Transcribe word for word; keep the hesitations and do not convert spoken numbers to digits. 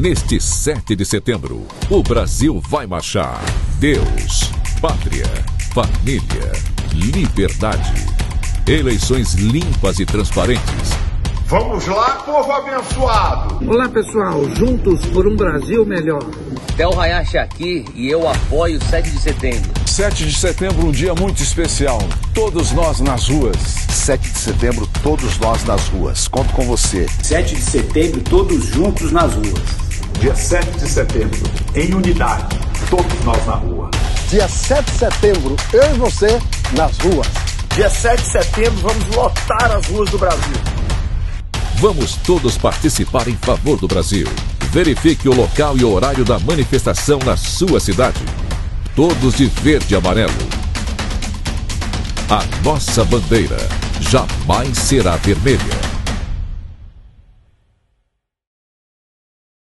Neste sete de setembro, o Brasil vai marchar. Deus, pátria, família, liberdade. Eleições limpas e transparentes. Vamos lá, povo abençoado! Olá, pessoal. Juntos por um Brasil melhor. Theo Hayashi aqui e eu apoio o sete de setembro. sete de setembro, um dia muito especial. Todos nós nas ruas. sete de setembro, todos nós nas ruas. Conto com você. sete de setembro, todos juntos nas ruas. Dia sete de setembro, em unidade, todos nós na rua. Dia sete de setembro, eu e você nas ruas. Dia sete de setembro, vamos lotar as ruas do Brasil. Vamos todos participar em favor do Brasil. Verifique o local e o horário da manifestação na sua cidade. Todos de verde e amarelo. A nossa bandeira jamais será vermelha.